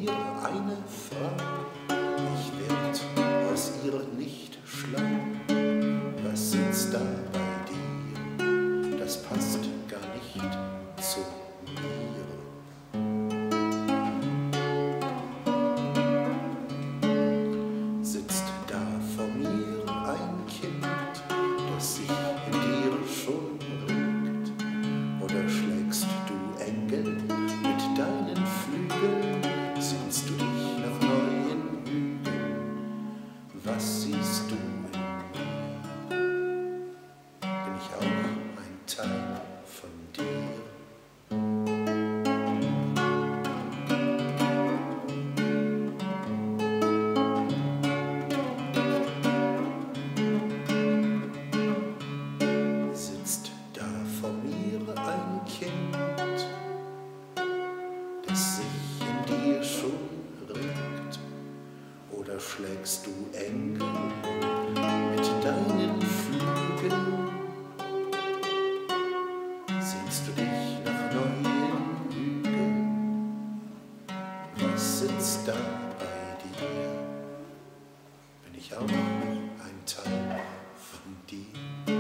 mir eine Frau, ich werd aus ihr nicht schlau. Was sitzt da bei dir? Das passt gar nicht zu mir. Sitzt da vor mir ein Kind, das sich in dir schon regt? Oder schlägst du Engel mit deinen Flügeln? Sehnst du dich nach neuen Hügeln? Was siehst du in mir? Bin ich auch ein Teil von dir? Sitzt da vor mir ein Kind, das sich in dir schon regt? Oder schlägst du Engel mit deinen Flügeln? Sehnst du dich nach neuen Hügeln? Was sitzt da bei dir? Bin ich auch ein Teil von dir?